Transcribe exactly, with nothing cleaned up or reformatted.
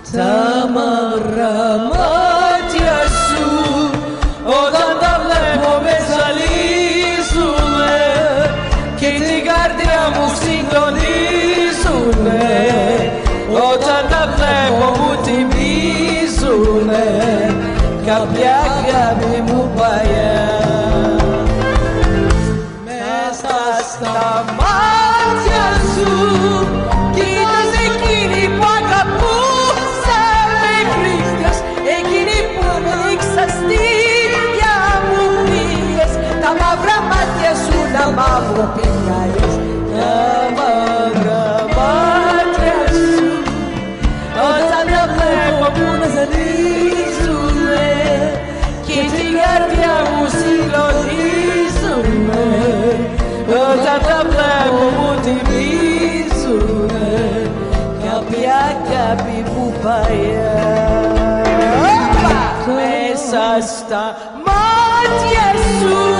τα μαύρα μάτια σου όταν τα βλέπω με ζαλίζουνε και την καρδιά μου συγκλονίζουνε όταν τα βλέπω μου τιμίζουνε κάποια αγάπη μου παλιά. Μέσα στα μάτια σου κοίτας εκείνη που αγαπούσα μέχρι χτες, εκείνη που με εξαστήρια μου πήγες, τα μαύρα μάτια σου να μαύρο πηγαίνεις, τα μαύρα μάτια σου όταν τα βλέπω που να ζαλίζουνε και την καρδιά μου συγκλονίζουνε όταν τα βλέπω μου τιμίζουνε κάποια αγάπη που παλιά. Μέσα στα μάτια σου